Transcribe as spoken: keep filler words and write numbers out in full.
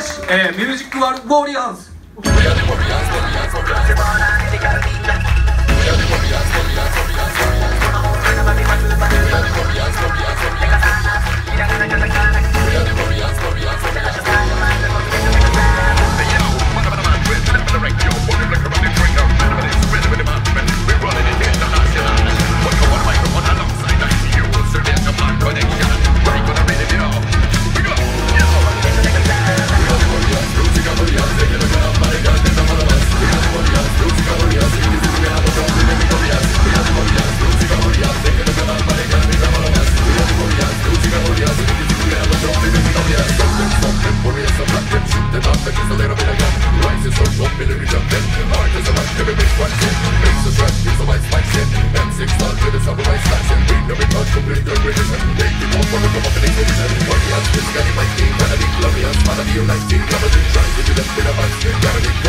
ち、えー、ミュージックワールドウォリアーズ。Glorious, man, I feel like King, I'm a big trying to do them with a bunch.